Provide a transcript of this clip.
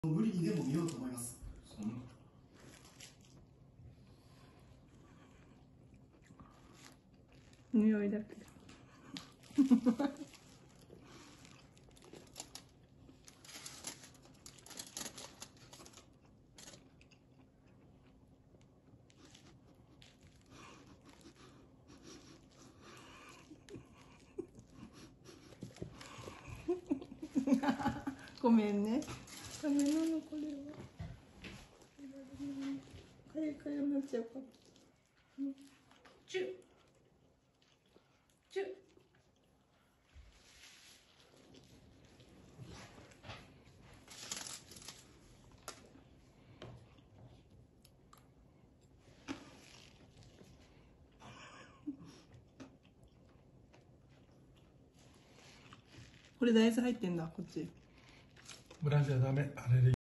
無理にでも見ようと思います。 匂いだけごめんね。ダメなのこれは。かゆかゆになっちゃうから。チュッチュッ。これ大豆入ってんだこっち。 ブランジはダメ、アレルギー。